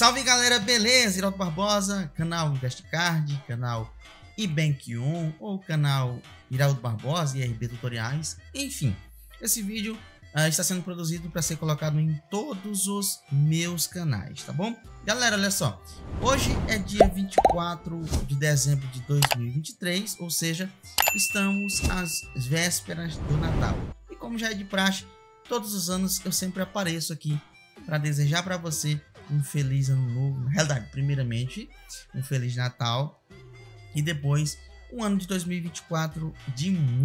Salve galera, beleza? Iraldo Barbosa, canal InvestiCard, canal iBank1 ou canal Iraldo Barbosa e RB Tutoriais. Enfim, esse vídeo está sendo produzido para ser colocado em todos os meus canais, tá bom? Galera, olha só, hoje é dia 24 de dezembro de 2023, ou seja, estamos às vésperas do Natal. E como já é de praxe, todos os anos eu sempre apareço aqui para desejar para você um feliz ano novo, na realidade, primeiramente um feliz Natal e depois um ano de 2024 de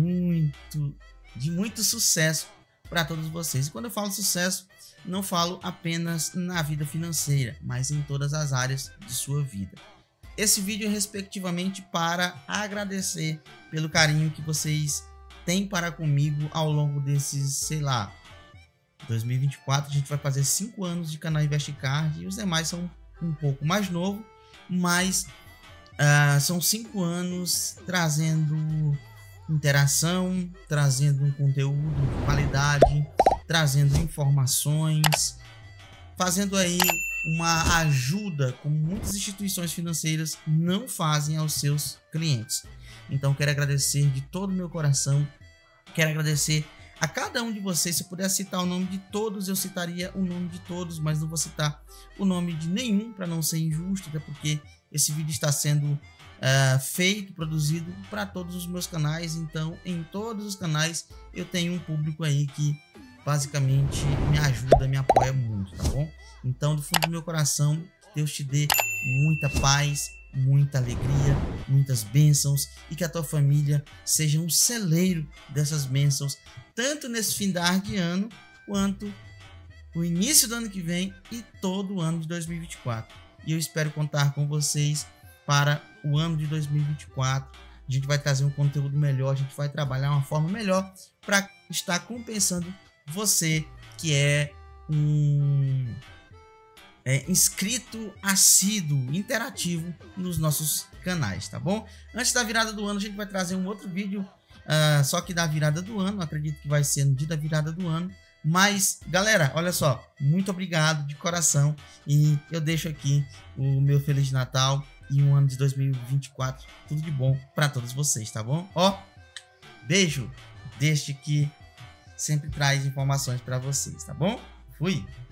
muito sucesso para todos vocês. E quando eu falo sucesso, não falo apenas na vida financeira, mas em todas as áreas de sua vida. Esse vídeo é respectivamente para agradecer pelo carinho que vocês têm para comigo ao longo desses, sei lá, 2024 a gente vai fazer 5 anos de canal InvestiCard e os demais são um pouco mais novo, mas são 5 anos trazendo interação, trazendo um conteúdo de qualidade, trazendo informações, fazendo aí uma ajuda como muitas instituições financeiras não fazem aos seus clientes. Então quero agradecer de todo o meu coração, quero agradecer a cada um de vocês. Se eu puder citar o nome de todos, eu citaria o nome de todos, mas não vou citar o nome de nenhum para não ser injusto, até porque esse vídeo está sendo feito, produzido para todos os meus canais. Então, em todos os canais eu tenho um público aí que basicamente me ajuda, me apoia muito, tá bom? Então, do fundo do meu coração, Deus te dê muita paz, muita alegria, muitas bênçãos e que a tua família seja um celeiro dessas bênçãos, tanto nesse findar de ano quanto o início do ano que vem e todo o ano de 2024. E eu espero contar com vocês para o ano de 2024. A gente vai trazer um conteúdo melhor, a gente vai trabalhar uma forma melhor para estar compensando você que é um inscrito assíduo, interativo nos nossos canais, tá bom? Antes da virada do ano a gente vai trazer um outro vídeo, só que da virada do ano, acredito que vai ser no dia da virada do ano. Mas galera, olha só, muito obrigado de coração e eu deixo aqui o meu Feliz Natal e um ano de 2024, tudo de bom para todos vocês, tá bom? Ó, beijo deste que sempre traz informações para vocês, tá bom? Fui!